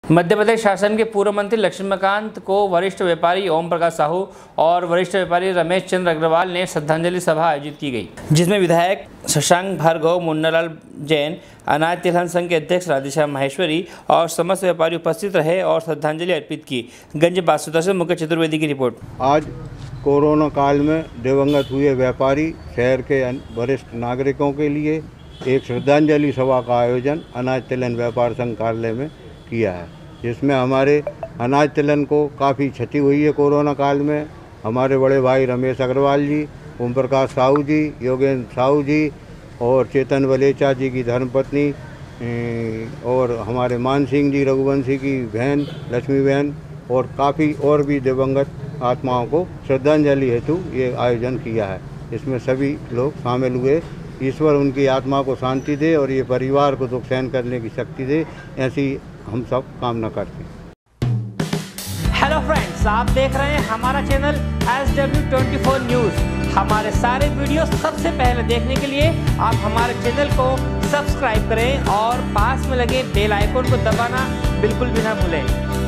मध्य प्रदेश शासन के पूर्व मंत्री लक्ष्मीकांत को वरिष्ठ व्यापारी ओम प्रकाश साहू और वरिष्ठ व्यापारी रमेश चंद्र अग्रवाल ने श्रद्धांजलि सभा आयोजित की गई, जिसमें विधायक शशांक भार्गव, मुन्नालाल जैन, अनाज तिलहन संघ के अध्यक्ष राधेश्याम माहेश्वरी और समस्त व्यापारी उपस्थित रहे और श्रद्धांजलि अर्पित की। गंज बासुदा से मुकेश चतुर्वेदी की रिपोर्ट। आज कोरोना काल में दिवंगत हुए व्यापारी शहर के वरिष्ठ नागरिकों के लिए एक श्रद्धांजलि सभा का आयोजन अनाज तिलहन व्यापार संघ कार्यालय में किया है, जिसमें हमारे अनाज तिलहन को काफ़ी क्षति हुई है। कोरोना काल में हमारे बड़े भाई रमेश अग्रवाल जी, ओम प्रकाश साहू जी, योगेंद्र साहू जी और चेतन वलेचा जी की धर्मपत्नी और हमारे मान सिंह जी रघुवंशी की बहन लक्ष्मी बहन और काफ़ी और भी दिवंगत आत्माओं को श्रद्धांजलि हेतु ये आयोजन किया है। इसमें सभी लोग शामिल हुए। ईश्वर उनकी आत्मा को शांति दे और ये परिवार को दुख सहन करने की शक्ति दे, ऐसी हम सब कामना करते हैं। हेलो फ्रेंड्स, आप देख रहे हैं हमारा चैनल SW24 न्यूज़। हमारे सारे वीडियो सबसे पहले देखने के लिए आप हमारे चैनल को सब्सक्राइब करें और पास में लगे बेल आइकन को दबाना बिल्कुल भी ना भूलें।